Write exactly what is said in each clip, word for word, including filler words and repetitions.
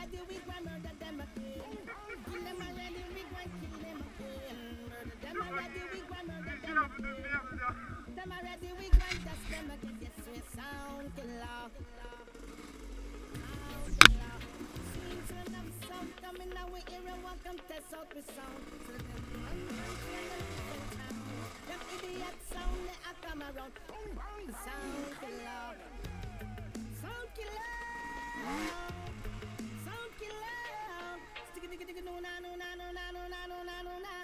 already, we gonna murder them again. Kill them already, we gonna kill them again. Murder them already, we gonna murder them again. Them already, we gonna dust them again. Yes, we sound killer. Sound killer. Seems enough sound coming now, we hear and walk and test out we sound. So them man, man, man, them town. Them idiot sound, they a come around. Sound killer. Sound killer. Sound killer. Sticky, sticky, sticky, no, no, no, no, no, no, no, no, no, no, no.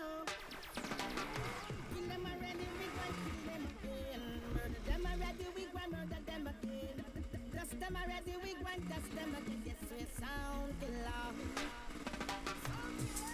Kill them already, we gonna kill them again. Murder them already, we gonna murder them again. Dust them already, we gonna dust them again. Yes, we sound killer. Sound killer.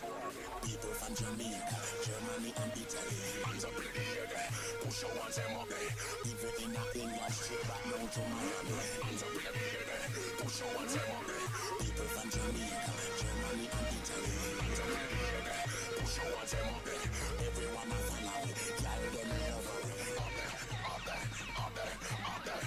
People from Jamaica, Germany and Italy. Hands up in the air, push your hands them up there. People in the England straight back down to Miami. Hands up in the air, push your hands them up there. People from Jamaica, Germany and Italy. Hands up in the air, push your hands them up there. Everyone a follow it, carry them over it. Up there, up there, up there, up there.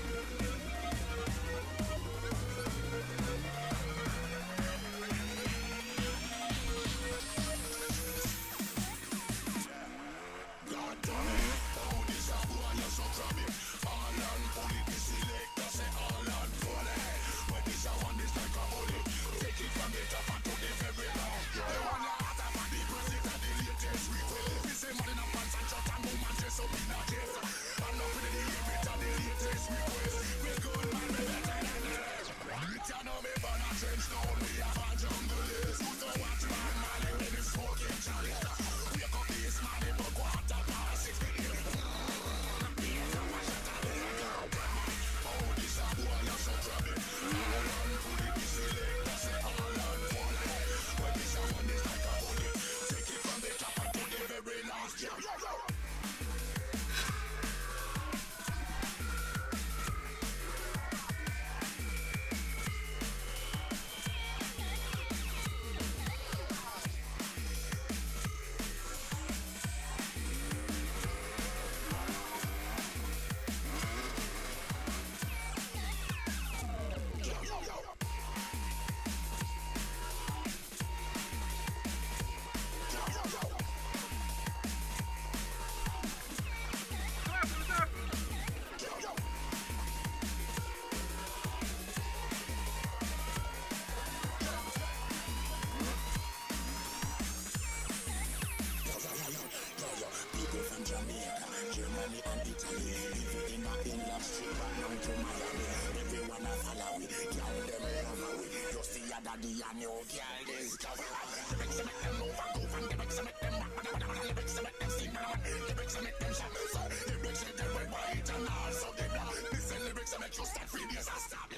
Daddy and your girl is covered. The bricks make them move and go and the bricks make them rock. The bricks make them sing and the bricks make them shout. So the bricks make them red, white and also the black. Listen, the bricks make you start free as a stop.